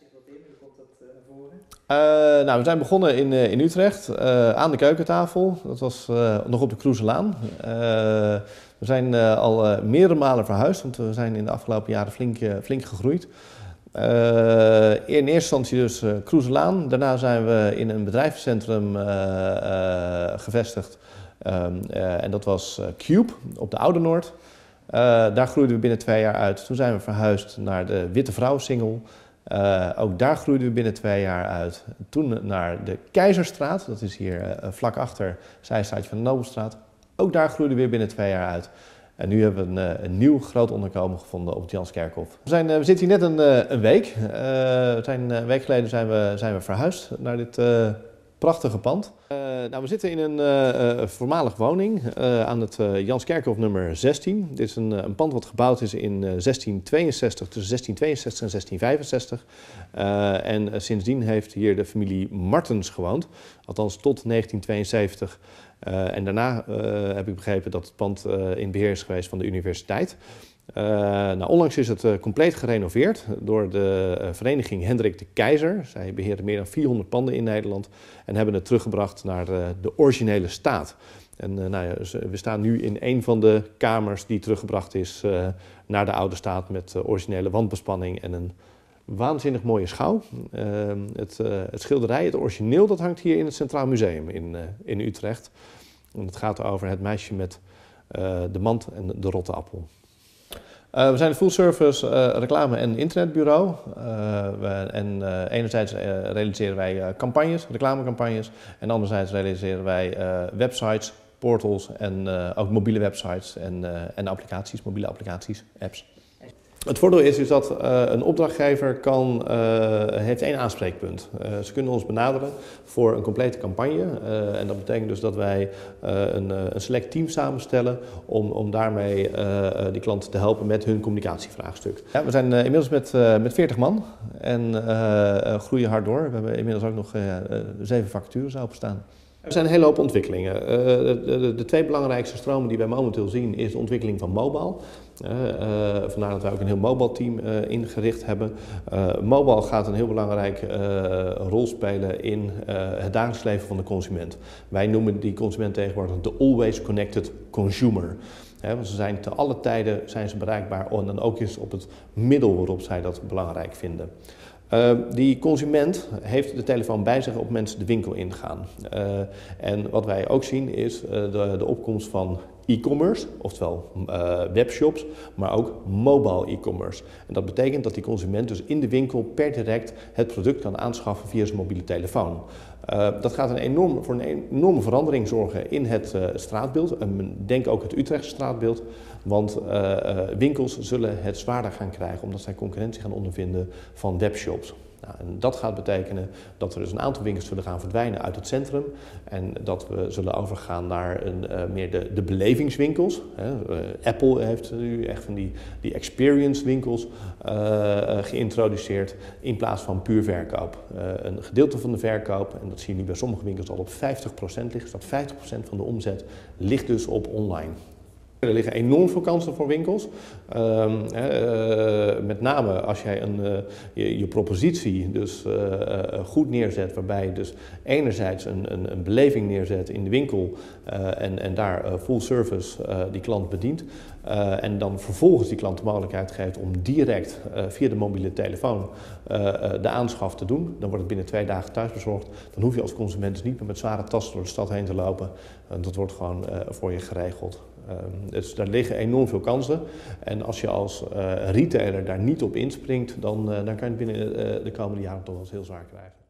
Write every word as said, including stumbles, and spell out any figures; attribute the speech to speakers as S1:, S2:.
S1: zich dat in? Hoe komt dat uh, naar voren?
S2: Uh, nou, we zijn begonnen in, uh, in Utrecht, uh, aan de keukentafel. Dat was uh, nog op de Kroeselaan. Uh, we zijn uh, al uh, meerdere malen verhuisd, want we zijn in de afgelopen jaren flink, uh, flink gegroeid. Uh, in eerste instantie dus uh, Kroeselaan. Daarna zijn we in een bedrijvencentrum uh, uh, gevestigd. Um, uh, en dat was uh, Cube op de Oude Noord. Uh, daar groeiden we binnen twee jaar uit. Toen zijn we verhuisd naar de Witte Vrouwensingel. Uh, ook daar groeiden we binnen twee jaar uit. Toen naar de Keizerstraat, dat is hier uh, vlak achter, zijstraatje van de Nobelstraat. Ook daar groeiden we weer binnen twee jaar uit. En nu hebben we een, een nieuw groot onderkomen gevonden op het Janskerkhof. We, zijn, uh, we zitten hier net een, een week. Uh, we zijn, een week geleden zijn we, zijn we verhuisd naar dit uh, prachtige pand. Uh, nou, we zitten in een uh, voormalig woning uh, aan het uh, Janskerkhof nummer zestien. Dit is een, een pand wat gebouwd is in uh, zestien tweeënzestig, tussen zestien tweeënzestig en zestien vijfenzestig. Uh, en uh, sindsdien heeft hier de familie Martens gewoond, althans tot negentien tweeënzeventig. Uh, en daarna uh, heb ik begrepen dat het pand uh, in beheer is geweest van de universiteit. Uh, nou, onlangs is het uh, compleet gerenoveerd door de uh, vereniging Hendrik de Keizer. Zij beheren meer dan vierhonderd panden in Nederland en hebben het teruggebracht naar uh, de originele staat. En uh, nou ja, dus, uh, we staan nu in een van de kamers die teruggebracht is uh, naar de oude staat met uh, originele wandbespanning en een waanzinnig mooie schouw. Uh, het, uh, het schilderij, het origineel, dat hangt hier in het Centraal Museum in, uh, in Utrecht. En het gaat over het meisje met uh, de mand en de rotte appel. Uh, we zijn een full-service uh, reclame- en internetbureau. Uh, we, en uh, enerzijds uh, realiseren wij uh, campagnes, reclamecampagnes. En anderzijds realiseren wij uh, websites, portals en uh, ook mobiele websites en, uh, en applicaties, mobiele applicaties, apps. Het voordeel is, is dat uh, een opdrachtgever kan, uh, heeft één aanspreekpunt. Uh, ze kunnen ons benaderen voor een complete campagne. Uh, en dat betekent dus dat wij uh, een, een select team samenstellen om, om daarmee uh, die klanten te helpen met hun communicatievraagstuk. Ja, we zijn uh, inmiddels met, uh, met veertig man en uh, uh, groeien hard door. We hebben inmiddels ook nog uh, zeven vacatures openstaan. Er zijn een hele hoop ontwikkelingen. Uh, de, de, de twee belangrijkste stromen die wij momenteel zien is de ontwikkeling van mobile. Uh, uh, vandaar dat wij ook een heel mobile team uh, ingericht hebben. Uh, mobile gaat een heel belangrijke uh, rol spelen in uh, het dagelijks leven van de consument. Wij noemen die consument tegenwoordig de always connected consumer. He, want ze zijn te alle tijden zijn ze bereikbaar en dan ook eens op het middel waarop zij dat belangrijk vinden. Uh, die consument heeft de telefoon bij zich op het moment de winkel ingaan. Uh, en wat wij ook zien is uh, de, de opkomst van e-commerce, oftewel uh, webshops, maar ook mobile e-commerce. En dat betekent dat die consument dus in de winkel per direct het product kan aanschaffen via zijn mobiele telefoon. Uh, dat gaat een enorm, voor een enorme verandering zorgen in het uh, straatbeeld. En denk ook het Utrechtse straatbeeld. Want uh, uh, winkels zullen het zwaarder gaan krijgen omdat zij concurrentie gaan ondervinden van webshops. Nou, en dat gaat betekenen dat er dus een aantal winkels zullen gaan verdwijnen uit het centrum. En dat we zullen overgaan naar een, uh, meer de, de belevingswinkels. Hè. Uh, Apple heeft nu echt van die, die experience winkels uh, uh, geïntroduceerd in plaats van puur verkoop. Uh, een gedeelte van de verkoop, en dat zie je nu bij sommige winkels al op vijftig procent ligt, dat vijftig procent van de omzet ligt dus op online. Er liggen enorm veel kansen voor winkels. Uh, uh, met name als jij een, uh, je, je propositie dus uh, uh, goed neerzet, waarbij je dus enerzijds een, een, een beleving neerzet in de winkel uh, en, en daar uh, full service uh, die klant bedient. Uh, en dan vervolgens die klant de mogelijkheid geeft om direct uh, via de mobiele telefoon uh, uh, de aanschaf te doen. Dan wordt het binnen twee dagen thuisbezorgd. Dan hoef je als consument dus niet meer met zware tassen door de stad heen te lopen. Uh, dat wordt gewoon uh, voor je geregeld. Uh, dus daar liggen enorm veel kansen. En als je als uh, retailer daar niet op inspringt, dan, uh, dan kan je het binnen uh, de komende jaren toch wel eens heel zwaar krijgen.